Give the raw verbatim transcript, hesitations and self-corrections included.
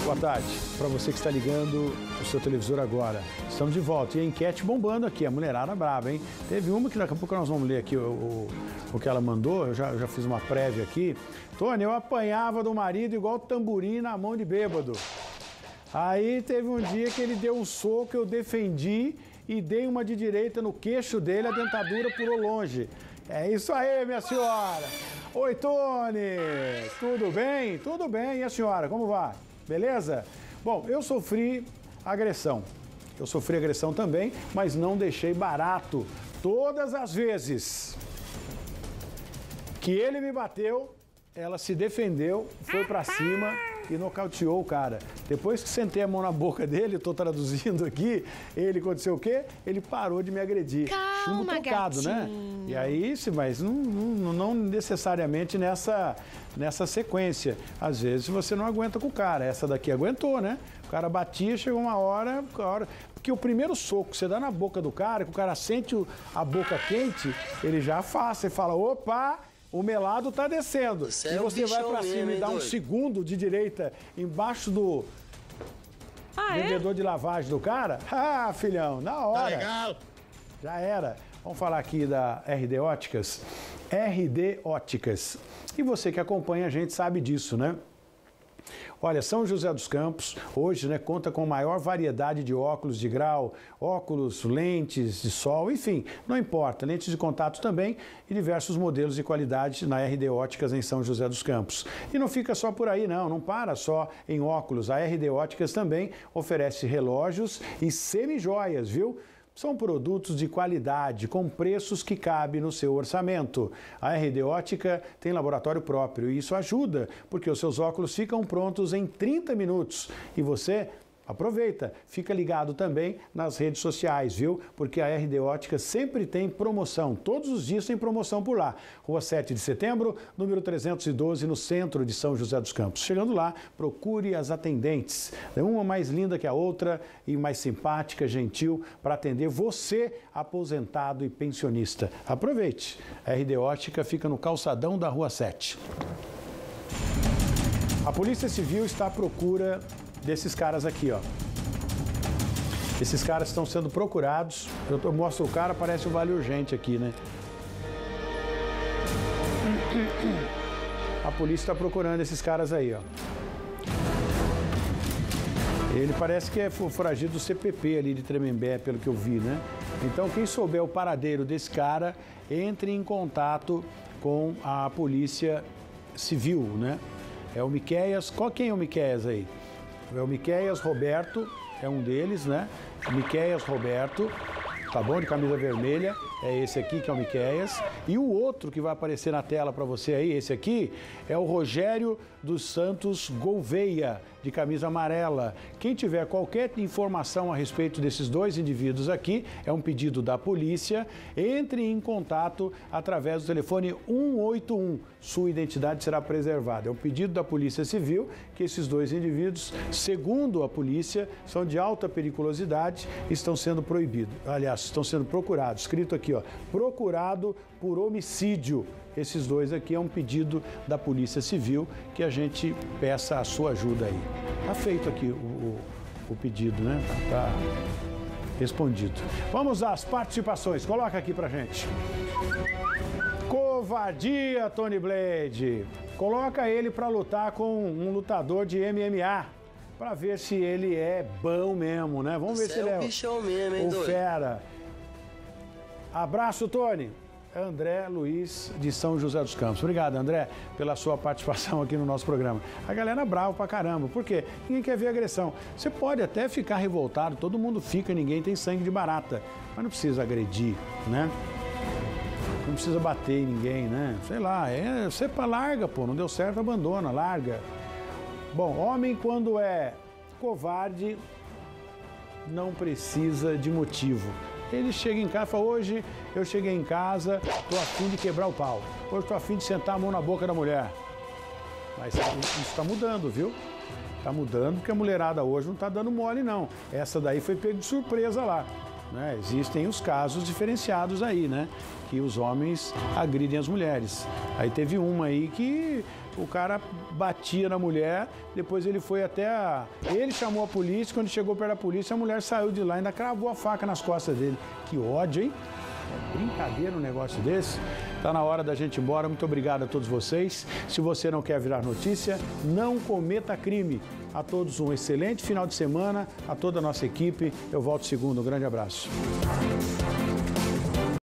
Boa tarde. Para você que está ligando o seu televisor agora, estamos de volta. E a enquete bombando aqui, a mulherada brava, hein? Teve uma que daqui a pouco nós vamos ler aqui o, o, o que ela mandou, eu já, eu já fiz uma prévia aqui. Tony, eu apanhava do marido igual tamborim na mão de bêbado. Aí teve um dia que ele deu um soco, eu defendi e dei uma de direita no queixo dele, a dentadura pulou longe. É isso aí, minha senhora. Oi, Tony. Tudo bem? Tudo bem. E a senhora, como vai? Beleza? Bom, eu sofri agressão. Eu sofri agressão também, mas não deixei barato. Todas as vezes que ele me bateu, ela se defendeu, foi pra cima e nocauteou o cara. Depois que sentei a mão na boca dele, eu tô traduzindo aqui, ele aconteceu o quê? Ele parou de me agredir. Calma, Chumbo tocado, gatinho. Né? E aí, mas não, não, não necessariamente nessa, nessa sequência. Às vezes você não aguenta com o cara. Essa daqui aguentou, né? O cara batia, chegou uma hora, uma hora... Porque o primeiro soco que você dá na boca do cara, que o cara sente a boca quente, ele já afasta e fala, opa... O melado tá descendo. Você e você é vai pra cima mesmo, e dá um doido. segundo de direita embaixo do ah, vendedor é? de lavagem do cara. Ah, filhão, na hora. Tá legal. Já era. Vamos falar aqui da R D Óticas. R D Óticas. E você que acompanha a gente sabe disso, né? Olha, São José dos Campos, hoje, né, conta com maior variedade de óculos de grau, óculos, lentes de sol, enfim, não importa, lentes de contato também e diversos modelos de qualidade na R D Óticas em São José dos Campos. E não fica só por aí não, não para só em óculos, a R D Óticas também oferece relógios e semijoias, viu? São produtos de qualidade, com preços que cabem no seu orçamento. A R D Ótica tem laboratório próprio e isso ajuda, porque os seus óculos ficam prontos em trinta minutos. E você aproveita, fica ligado também nas redes sociais, viu? Porque a R D Ótica sempre tem promoção, todos os dias tem promoção por lá. Rua sete de setembro, número trezentos e doze, no centro de São José dos Campos. Chegando lá, procure as atendentes, uma mais linda que a outra e mais simpática, gentil, para atender você, aposentado e pensionista. Aproveite, a R D Ótica fica no calçadão da Rua sete. A Polícia Civil está à procura desses caras aqui, ó. Esses caras estão sendo procurados. Eu, eu mostro o cara, parece um vale urgente aqui, né? A polícia está procurando esses caras aí, ó. Ele parece que é foragido do C P P ali de Tremembé, pelo que eu vi, né? Então, quem souber o paradeiro desse cara, entre em contato com a Polícia Civil, né? É o Miqueias. Qual quem é o Miqueias aí? É o Miqueias Roberto, é um deles, né? O Miqueias Roberto, tá bom? De camisa vermelha, é esse aqui que é o Miqueias. E o outro que vai aparecer na tela para você aí, esse aqui, é o Rogério dos Santos Gouveia, de camisa amarela. Quem tiver qualquer informação a respeito desses dois indivíduos aqui, é um pedido da polícia, entre em contato através do telefone um oito um. Sua identidade será preservada. É um pedido da Polícia Civil que esses dois indivíduos, segundo a polícia, são de alta periculosidade e estão sendo proibidos. Aliás, estão sendo procurados. Escrito aqui, ó, procurado por homicídio. Esses dois aqui é um pedido da Polícia Civil que a gente peça a sua ajuda aí. Tá feito aqui o, o, o pedido, né? Tá respondido. Vamos às participações. Coloca aqui pra gente. Covardia, Tony Blade. Coloca ele pra lutar com um lutador de M M A. Pra ver se ele é bom mesmo, né? Vamos ver se ele é o bichão mesmo, hein, o fera. Abraço, Tony. André Luiz, de São José dos Campos. Obrigado, André, pela sua participação aqui no nosso programa. A galera é brava pra caramba, por quê? Ninguém quer ver agressão. Você pode até ficar revoltado, todo mundo fica, ninguém tem sangue de barata, mas não precisa agredir, né? Não precisa bater em ninguém, né? Sei lá, é, você larga, pô, não deu certo, abandona, larga. Bom, homem quando é covarde não precisa de motivo. Ele chega em casa e fala, hoje eu cheguei em casa, tô a fim de quebrar o pau. Hoje tô a fim de sentar a mão na boca da mulher. Mas isso está mudando, viu? Está mudando porque a mulherada hoje não está dando mole, não. Essa daí foi pego de surpresa lá. né? Existem os casos diferenciados aí, né? Que os homens agridem as mulheres. Aí teve uma aí que o cara batia na mulher, depois ele foi até a... Ele chamou a polícia, quando chegou perto da polícia, a mulher saiu de lá e ainda cravou a faca nas costas dele. Que ódio, hein? É brincadeira um negócio desse. Tá na hora da gente ir embora. Muito obrigado a todos vocês. Se você não quer virar notícia, não cometa crime. A todos um excelente final de semana. A toda a nossa equipe. Eu volto segunda. Um grande abraço.